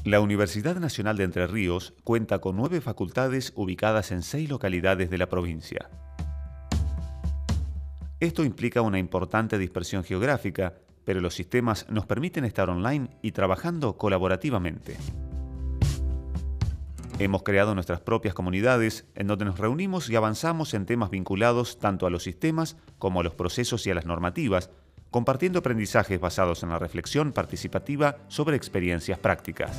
La Universidad Nacional de Entre Ríos cuenta con 9 facultades ubicadas en 6 localidades de la provincia. Esto implica una importante dispersión geográfica, pero los sistemas nos permiten estar online y trabajando colaborativamente. Hemos creado nuestras propias comunidades en donde nos reunimos y avanzamos en temas vinculados tanto a los sistemas como a los procesos y a las normativas, compartiendo aprendizajes basados en la reflexión participativa sobre experiencias prácticas.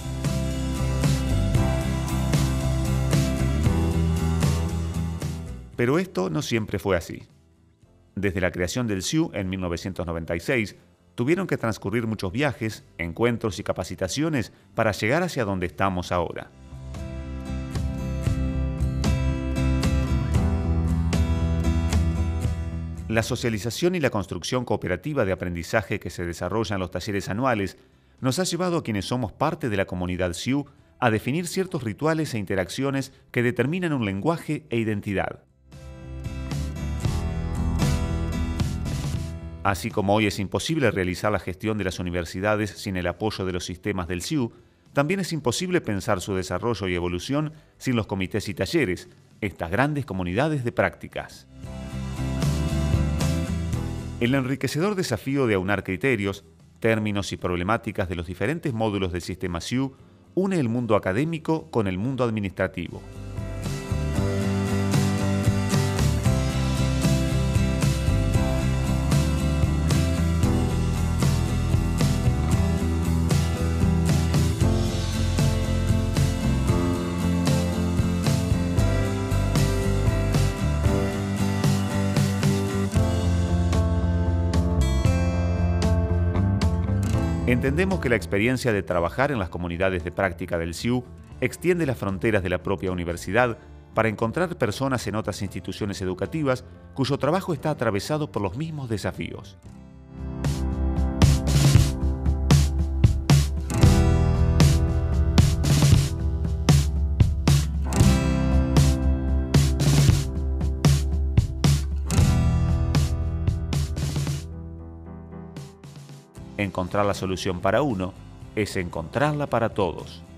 Pero esto no siempre fue así. Desde la creación del CIU en 1996, tuvieron que transcurrir muchos viajes, encuentros y capacitaciones para llegar hacia donde estamos ahora. La socialización y la construcción cooperativa de aprendizaje que se desarrolla en los talleres anuales nos ha llevado a quienes somos parte de la comunidad CIU a definir ciertos rituales e interacciones que determinan un lenguaje e identidad. Así como hoy es imposible realizar la gestión de las universidades sin el apoyo de los sistemas del CIU, también es imposible pensar su desarrollo y evolución sin los comités y talleres, estas grandes comunidades de prácticas. El enriquecedor desafío de aunar criterios, términos y problemáticas de los diferentes módulos del sistema CIU une el mundo académico con el mundo administrativo. Entendemos que la experiencia de trabajar en las comunidades de práctica del CIU extiende las fronteras de la propia universidad para encontrar personas en otras instituciones educativas cuyo trabajo está atravesado por los mismos desafíos. Encontrar la solución para uno es encontrarla para todos.